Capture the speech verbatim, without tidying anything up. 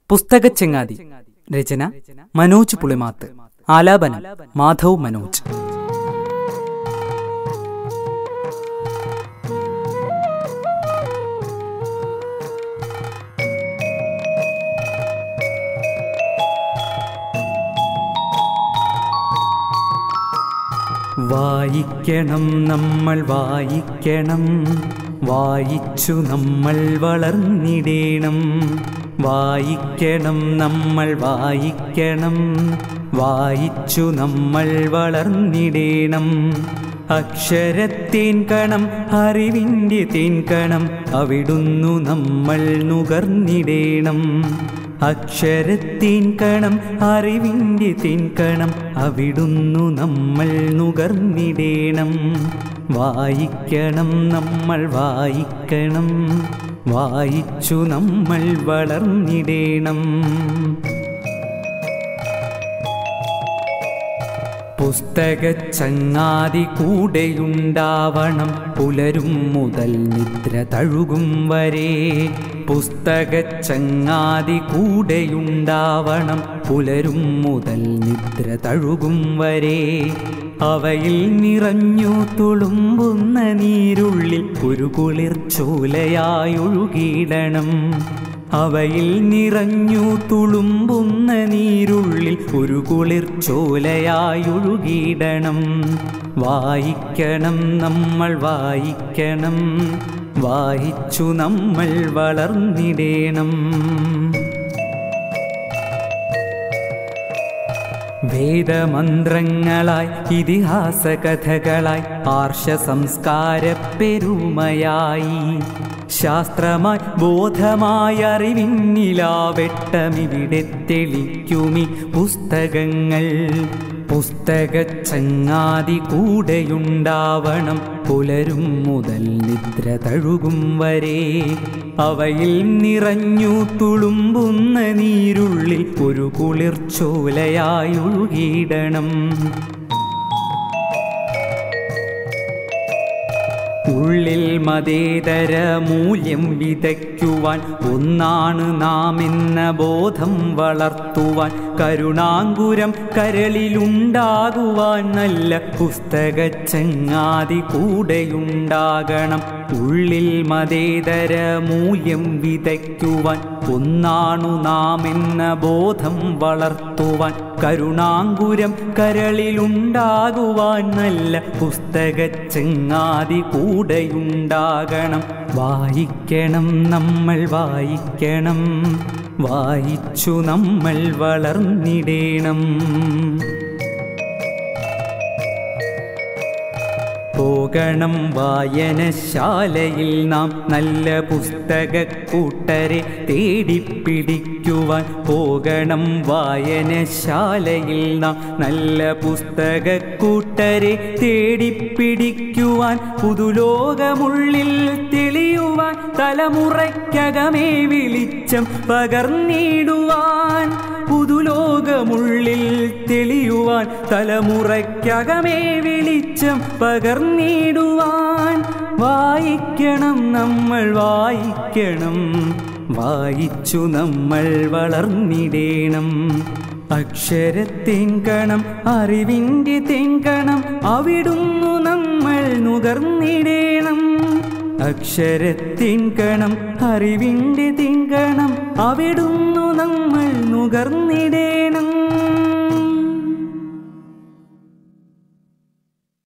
പുസ്തകച്ചങ്ങാതി. രചന മനോജ് പുളിമാത്ത്. ആലാപനം മാധവ് മനോജ്. വായിക്കണം നമ്മൾ വായിക്കണം, വായിച്ചു നമ്മൾ വളർന്നിടേണം. വായിക്കണം നമ്മൾ വായിക്കണം, വായിച്ചു നമ്മൾ വളർന്നിടേണം. അക്ഷരത്തേൻ കണം അറിവിൻ്റെ തേൻ കണം, അവിടുന്നു നമ്മൾ നുകർന്നിടേണം. അക്ഷരത്തേൻ കണം അറിവിൻ്റെ തേൻ കണം, അവിടുന്നു നമ്മൾ നുകർന്നിടേണം. വായിക്കണം നമ്മൾ വായിക്കണം, വായിച്ചു നമ്മൾ വളർന്നിടേണം. പുസ്തകച്ചങ്ങാതി കൂടെയുണ്ടാവണം, പുലരും മുതൽ നിദ്ര തഴുകും വരെ. പുസ്തകച്ചങ്ങാതി കൂടെയുണ്ടാവണം, പുലരും മുതൽ നിദ്ര തഴുകും വരെ. അവയിൽ നിറഞ്ഞു തുളുമ്പുന്ന നീരുള്ളിൽ ഒരു കുളിർച്ചോലയായൊഴുകിയിടണം. അവയിൽ നിറഞ്ഞു തുളുമ്പുന്ന നീരുള്ളിൽ ഒരു കുളിർച്ചോലയായൊഴുകിയിടണം. വായിക്കണം നമ്മൾ വായിക്കണം, വായിച്ചു നമ്മൾ വളർന്നിടേണം. വേദമന്ത്രങ്ങളായി ഇതിഹാസ കഥകളായി ആർഷ സംസ്കാര പെരുമയായി, ശാസ്ത്രമായി ബോധമായി അറിവിന്നിലാവെട്ടമിവിടെ തെളിക്കുമി പുസ്തകങ്ങൾ. പുസ്തകച്ചങ്ങാതി കൂടെയുണ്ടാവണം, പുലരും മുതൽ നിദ്ര തഴുകും വരെ. അവയിൽ നിറഞ്ഞു തുളുമ്പുന്ന നീരുള്ളിൽ ഒരു കുളിർച്ചോലയായൊഴുകിയിടണം. ഉള്ളിൽ മതേതര മൂല്യം വിതയ്ക്കുവാൻ ഒന്നാണ് നാം എന്ന ബോധം വളർത്തുവാൻ, കരുണാങ്കുരം കരളിലുണ്ടാകുവാൻ നല്ല പുസ്തകച്ചങ്ങാതി കൂടെയുണ്ടാകണം. ഉള്ളിൽ മതേതര മൂല്യം വിതയ്ക്കുവാൻ ഒന്നാണു നാം എന്ന ബോധം വളർത്തുവാൻ, കരുണാങ്കുരം കരളിലുണ്ടാകുവാൻ നല്ല പുസ്തകച്ചങ്ങാതി കൂടെയുണ്ടാകണം. വായിക്കണം നമ്മൾ വായിക്കണം, വായിച്ചു നമ്മൾ വളർന്നിടേണം. പോകണം വായനശാലയിൽ നാം നല്ല പുസ്തകക്കൂട്ടരെ തേടിപ്പിടിക്കുവാൻ. പോകണം വായനശാലയിൽ നാം നല്ല പുസ്തകക്കൂട്ടരെ തേടിപ്പിടിക്കുവാൻ. പുതുലോകമുള്ളിൽ തെളിയുവാൻ, തലമുറയ്ക്കകമേ വെളിച്ചം പകർന്നിടുവാൻ. പുതുലോകമുള്ളിൽ തെളിയുവാൻ, തലമുറയ്ക്കകമേ വെളിച്ചം പകർന്നിടുവാൻ. വായിക്കണം നമ്മൾ വായിക്കണം, വായിച്ചു നമ്മൾ വളർന്നിടേണം. അക്ഷരത്തേൻ കണം അറിവിൻ്റെ തേൻ കണം, അവിടുന്നു നമ്മൾ നുകർന്നിടേണം. അക്ഷരത്തേൻ കണം അറിവിൻ്റെ തേൻ കണം, അവിടുന്നു നമ്മൾ നുകർന്നിടേണം.